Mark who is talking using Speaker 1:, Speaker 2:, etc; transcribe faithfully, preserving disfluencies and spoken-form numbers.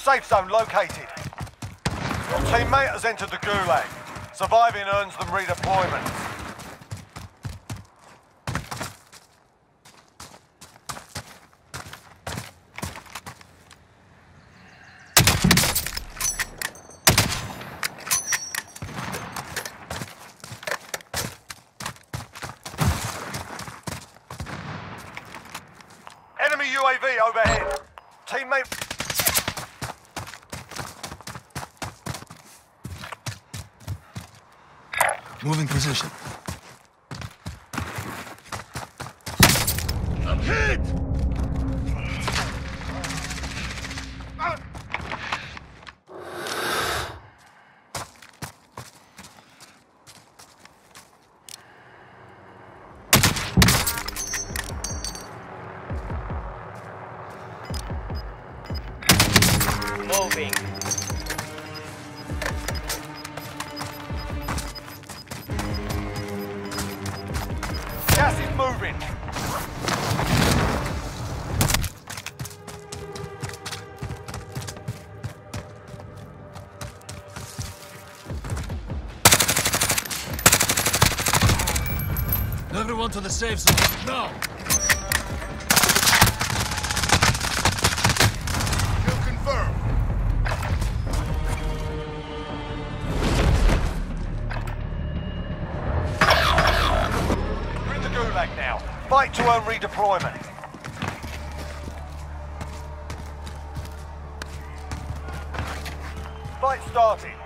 Speaker 1: Safe zone located. Your teammate has entered the Gulag. Surviving earns them redeployment. Enemy U A V overhead. Teammate...
Speaker 2: Moving position.
Speaker 1: I'm hit!
Speaker 3: Moving.
Speaker 1: Gas is moving.
Speaker 2: Everyone to the safe zone. Now!
Speaker 1: Kill confirmed. You're in the Gulag now. Fight to earn redeployment. Fight started.